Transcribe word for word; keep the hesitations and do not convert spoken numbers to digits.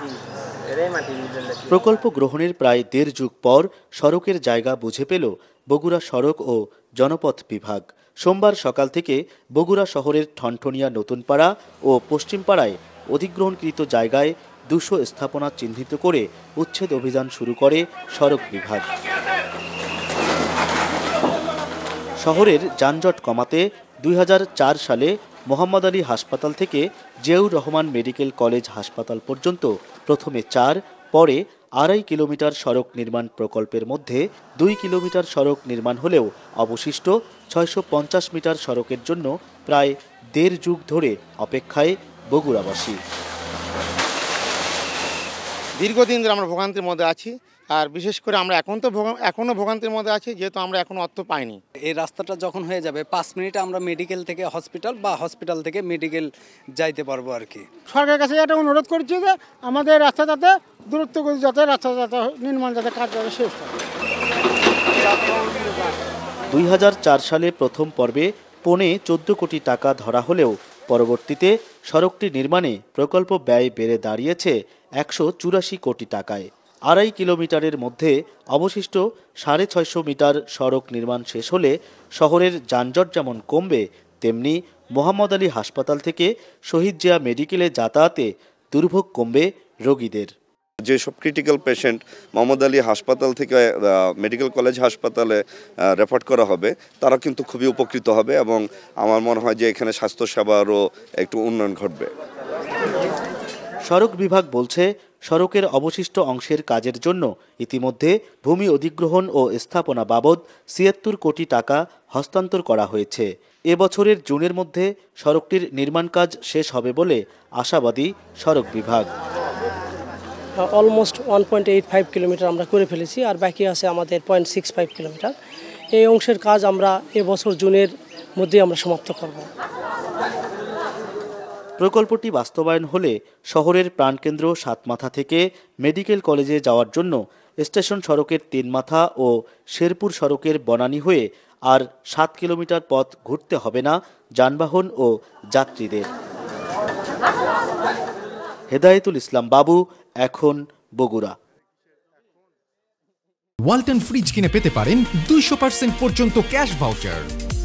প্রকল্প গ্রহণের প্রায় দেড় যুগ পর সড়কের জায়গা বুঝে পেল বগুড়া সড়ক ও জনপথ বিভাগ। সোমবার সকাল থেকে বগুড়া শহরের ঠনঠনিয়া নতুনপাড়া ও পশ্চিমপাড়ায় অধিগ্রহণকৃত জায়গায় দুশো স্থাপনা চিহ্নিত করে উচ্ছেদ অভিযান শুরু করে সড়ক বিভাগ। শহরের যানজট কমাতে দুই হাজার চার সালে মোহাম্মদ আলী হাসপাতাল থেকে জিয়াউর রহমান মেডিকেল কলেজ হাসপাতাল পর্যন্ত প্রথমে চার, পরে আড়াই কিলোমিটার সড়ক নির্মাণ প্রকল্পের মধ্যে দুই কিলোমিটার সড়ক নির্মাণ হলেও অবশিষ্ট ছয়শো পঞ্চাশ মিটার সড়কের জন্য প্রায় দেড় যুগ ধরে অপেক্ষায় বগুড়াবাসী। দীর্ঘদিন ধরে আমরা ভোগান্তির মধ্যে আছি, আর বিশেষ করে আমরা এখন তো এখনো ভোগান্তির মধ্যে আছি, যেহেতু আমরা এখনো অর্থ পাইনি। এই রাস্তাটা যখন হয়ে যাবে পাঁচ মিনিটে আমরা মেডিকেল থেকে হসপিটাল বা হসপিটাল থেকে মেডিকেল যাইতে পারবো আর কি। সরকারের কাছে এটা অনুরোধ করছি যে আমাদের রাস্তা যাতে দূরত্ব করে যাতে রাস্তা যাতে নির্মাণ যাতে কাজ যাতে শেষ হয়। দুই হাজার চার সালে প্রথম পর্বে পৌনে চোদ্দ কোটি টাকা ধরা হলেও পরবর্তীতে সড়কটি নির্মাণে প্রকল্প ব্যয় বেড়ে দাঁড়িয়েছে একশো চুরাশি কোটি টাকায়। আড়াই কিলোমিটারের মধ্যে অবশিষ্ট সাড়ে ছয়শো মিটার সড়ক নির্মাণ শেষ হলে শহরের যানজট যেমন কমবে, তেমনি মোহাম্মদ আলী হাসপাতাল থেকে শহীদ জিয়া মেডিকেলে যাতায়াতে দুর্ভোগ কমবে রোগীদের। যেসব ক্রিটিক্যাল পেশেন্ট মোহাম্মদ আলী হাসপাতাল থেকে মেডিকেল কলেজ হাসপাতালে রেফার করা হবে, তারা কিন্তু খুবই উপকৃত হবে এবং আমার মনে হয় যে এখানে স্বাস্থ্যসেবারও একটু উন্নয়ন ঘটবে। সড়ক বিভাগ বলছে, সড়কের অবশিষ্ট অংশের কাজের জন্য ইতিমধ্যে ভূমি অধিগ্রহণ ও স্থাপনা বাবদ ছিয়াত্তর কোটি টাকা হস্তান্তর করা হয়েছে। এ বছরের জুনের মধ্যে সড়কটির নির্মাণ কাজ শেষ হবে বলে আশাবাদী সড়ক বিভাগ। Almost one point eight five kilometre আমরা করে ফেলেছি, আর বাকি আছে আমাদের পয়েন্ট সিক্স ফাইভ কিলোমিটার। এই অংশের কাজ আমরা এবছর জুনের মধ্যে আমরা সমাপ্ত করব। প্রকল্পটি বাস্তবায়ন হলে শহরের প্রাণকেন্দ্র সাতমাথা থেকে মেডিকেল কলেজে যাওয়ার জন্য স্টেশন সড়কের তিনমাথা ও শেরপুর সড়কের বনানী হয়ে আর সাত কিলোমিটার পথ ঘুরতে হবে না যানবাহন ও যাত্রীদের। হেদায়েতুল ইসলাম বাবু, এখন বগুড়া। ওয়ালটন ফ্রিজ কিনে পেতে পারেন দুইশো পার্সেন্ট পর্যন্ত ক্যাশ ভাউচার।